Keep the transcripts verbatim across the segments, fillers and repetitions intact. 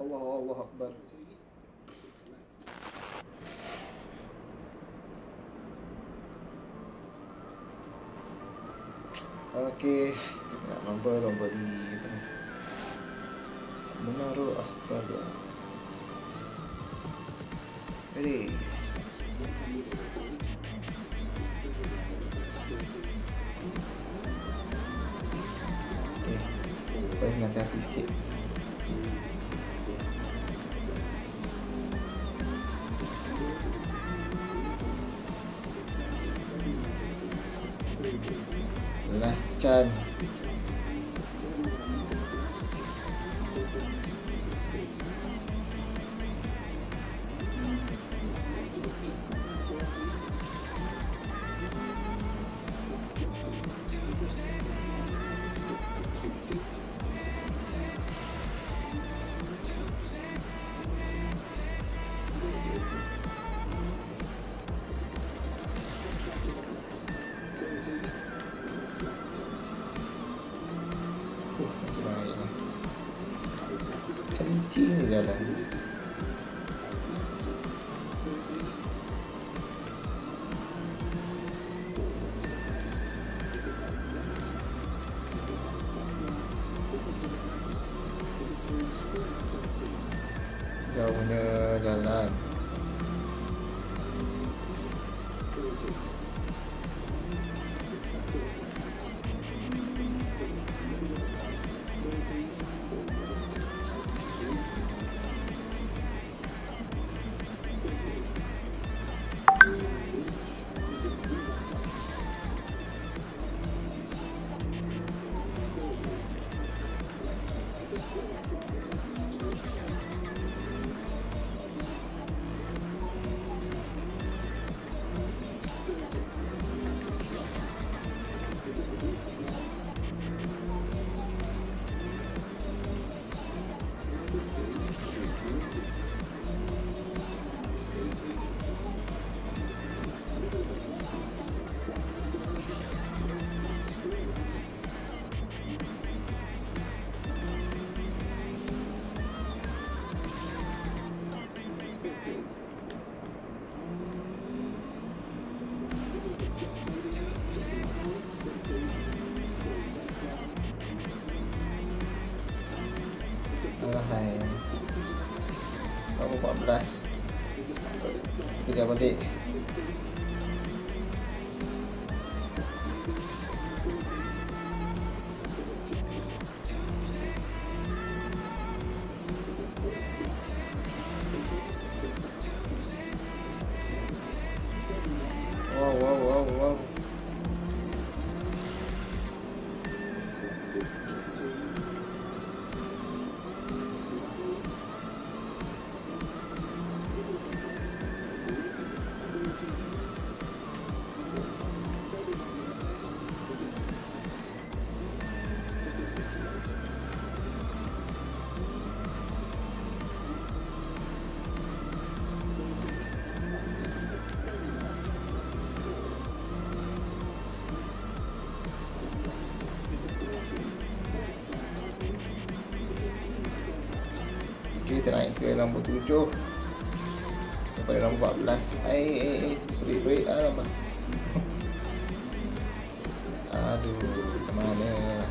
Allah, Allah Akbar. Okey, kita nak lomba lomba di Menara Australia. Ready? Okey, baik, nanti hati sikit. Last chance. Kencing jalan. Jauhnya jalan. Hai, baru empat belas. Kita balik. Wow, wow, wow, wow. Kita naik ke nombor tujuh daripada nombor empat belas. Eh, eh, eh, break-break lah lama. Aduh, macam mana?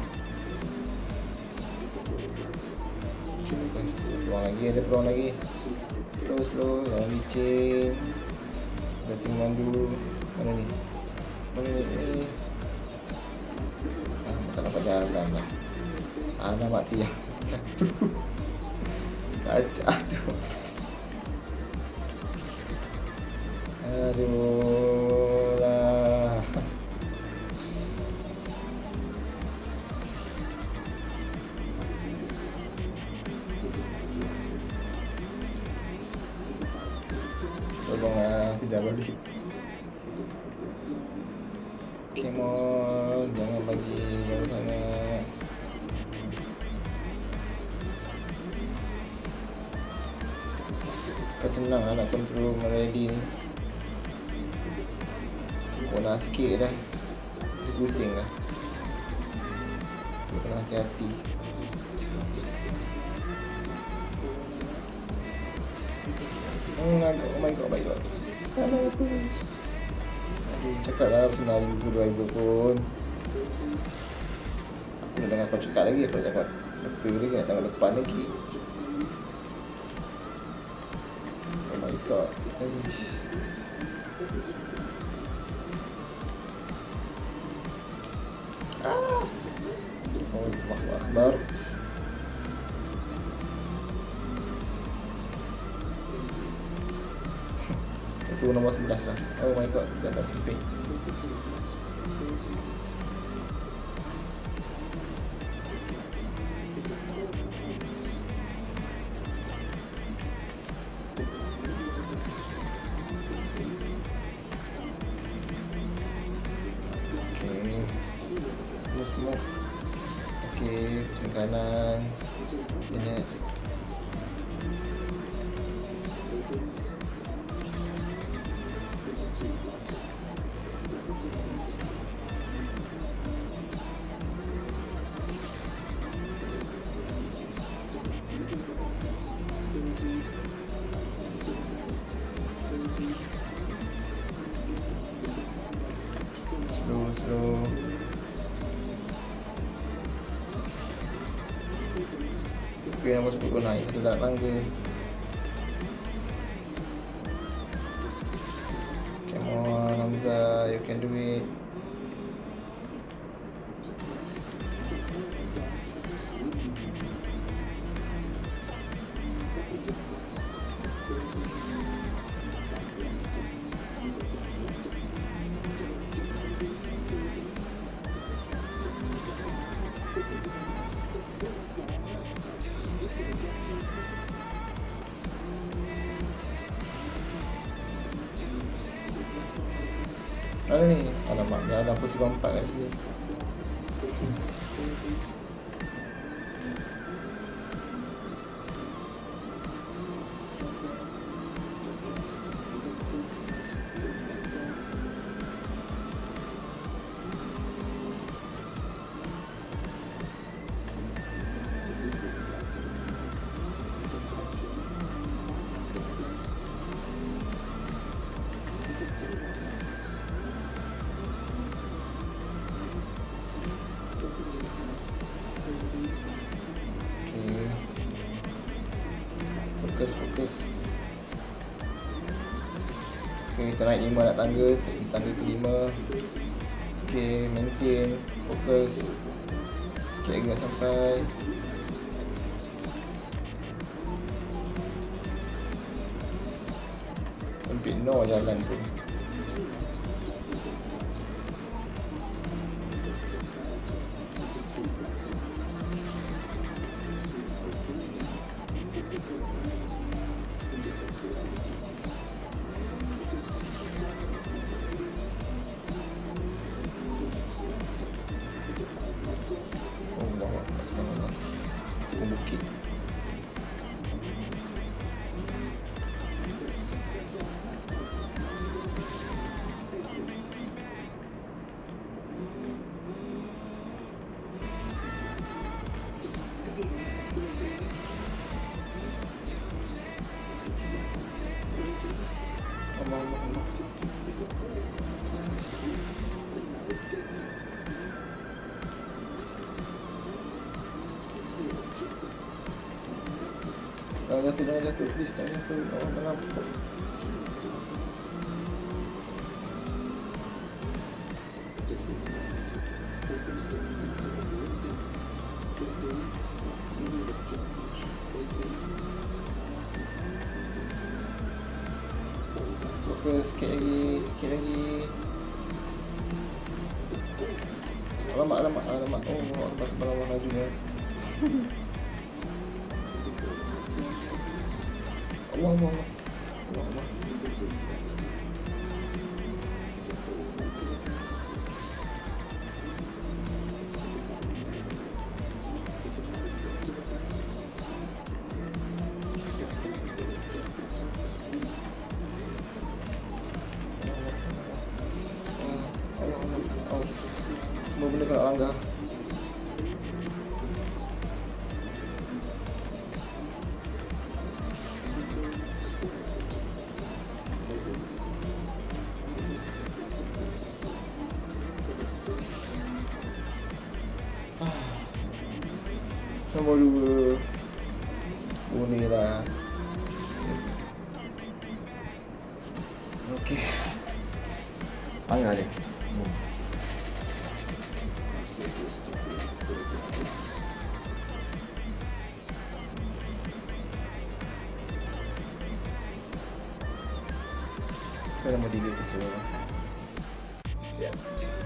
Peluang lagi, ada peluang lagi. Slow, slow, jangan licin. Betting mandu. Mana ni? Mana ni? Ah, tak dapat jalan lah. Ah, dah mati lah. Satu. Aduh. Aduh lah. Tolonglah, kejar balik. Come on, jangan bagi jauh sangat. Tak senang lah nak control Meredi ni. Kona sikit dah, pusing lah. Kena hati-hati. Oh my god, oh my god, oh my god. Aduh, aduh, cakap lah senang juga driver pun. Aku nak dengar kau cakap lagi, aku nak cakap leka lagi, nak tengok depan lagi. Oh my god. Aish. Ah. Oh, Allahu Akbar. Itu nombor sebelas lah. Oh my god, dia tak sempit. Okey, pusing kanan. Ini. Slow, slow. Okay, nombor sepuluh naik satu dalam tangga. Come on, Hamzah, you can do it. Mana ni? Alamak, dah ada posisi empat kat sini. Fokus, fokus. Okay, kita naik lima nak tangga, tangga kelima. Okay, maintain, fokus. Sikit lagi nak sampai. Sempit no jalan pun. Bukit. Allah, Allah, Allah. Jangan jatuh, jangan jatuh, please, jangan jatuh. Oh, dalam. Fokus, sikit lagi, sikit lagi. Alamak, alamak, alamak. Oh, Allah subhanallah laju ya. Allah, Allah, Allah, Allah. Semua benda kena langgar. Nombor dua. Boleh lah. Okey. Panggil dia. Hmm. So, nombor tiga ke semua. Ya.